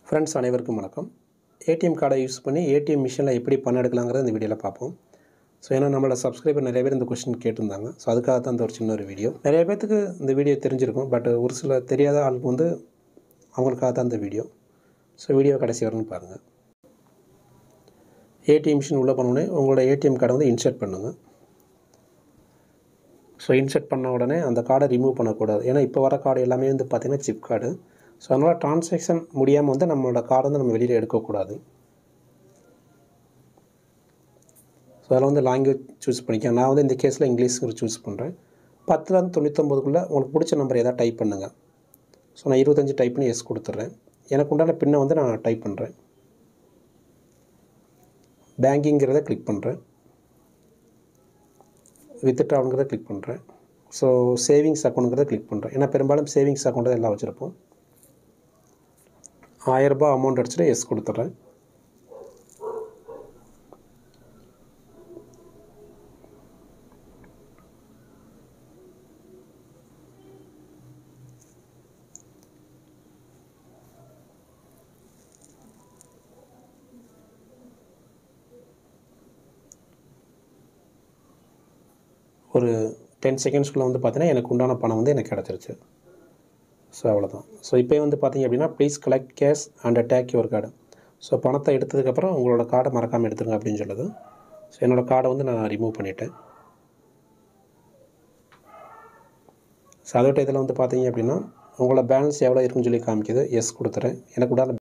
Friends அனைவருக்கும் வணக்கம். ATM கார்டை யூஸ் பண்ணி ஏடிஎம் மிஷினில் எப்படி பணம் எடுக்கலாங்கிறத இந்த வீடியோவில் பார்ப்போம். ஸோ ஏன்னா நம்மளோட சப்ஸ்கிரைபர் நிறைய பேர் இந்த கொஸ்டின் கேட்டிருந்தாங்க. ஸோ அதுக்காக தான் இந்த ஒரு சின்ன ஒரு வீடியோ. நிறைய பேர்த்துக்கு இந்த வீடியோ தெரிஞ்சிருக்கும், பட் ஒரு சில தெரியாத ஆளுக்கு வந்து அவங்களுக்காக தான் இந்த வீடியோ. ஸோ வீடியோ கடைசி வரணும்னு பாருங்கள். ஏடிஎம் மிஷின் உள்ளே போனோடனே உங்களோட ஏடிஎம் கார்டை வந்து இன்சர்ட் பண்ணுங்கள். ஸோ இன்சர்ட் பண்ண உடனே அந்த கார்டை ரிமூவ் பண்ணக்கூடாது. ஏன்னா இப்போ வர கார்டு எல்லாமே வந்து பார்த்திங்கன்னா சிப் கார்டு. ஸோ அதனால் ட்ரான்சாக்ஷன் முடியாமல் வந்து நம்மளோட கார்டை வந்து நம்ம வெளியில் எடுக்கக்கூடாது. ஸோ அதில் வந்து லாங்குவேஜ் சூஸ் பண்ணிக்க. நான் வந்து இந்த கேஸில் இங்கிலீஷ் சூஸ் பண்ணுறேன். 10லேருந்து 99க்குள்ளே உங்களுக்கு பிடிச்ச நம்பர் எதாவது டைப் பண்ணுங்கள். ஸோ நான் 25 டைப் பண்ணி எஸ் கொடுத்துட்றேன். எனக்கு உண்டான பின்னை வந்து நான் டைப் பண்ணுறேன். பேங்கிங்கிறத கிளிக் பண்ணுறேன். வித்ட்ராவல்ங்கிறத கிளிக் பண்ணுறேன். ஸோ சேவிங்ஸ் அக்கௌண்ட்டுங்கிறத கிளிக் பண்ணுறேன். ஏன்னா பெரும்பாலும் சேவிங்ஸ் அக்கௌண்ட்டு எல்லாம் வச்சுருப்போம். 1000 ரூபாய் அமௌண்ட் அடிச்சுட்டு எஸ் கொடுத்துட்றேன். ஒரு 10 செகண்ட்ஸ்க்குள்ளே வந்து பார்த்தீங்கன்னா எனக்கு உண்டான பணம் வந்து எனக்கு கிடச்சிருச்சு. ஸோ அவ்வளோதான். ஸோ இப்போ வந்து பார்த்தீங்க அப்படின்னா please collect cash and take your card. So பணத்தை எடுத்ததுக்கப்புறம் உங்களோட கார்டை மறக்காமல் எடுத்துருங்க அப்படின்னு சொல்லுது. ஸோ என்னோடய கார்டை வந்து நான் ரிமூவ் பண்ணிட்டேன். ஸோ அதோட இதில் வந்து பார்த்தீங்க அப்படின்னா உங்களோட பேலன்ஸ் எவ்வளோ இருக்குன்னு சொல்லி காமிக்குது. எஸ் கொடுத்துறேன். எனக்கு உண்டான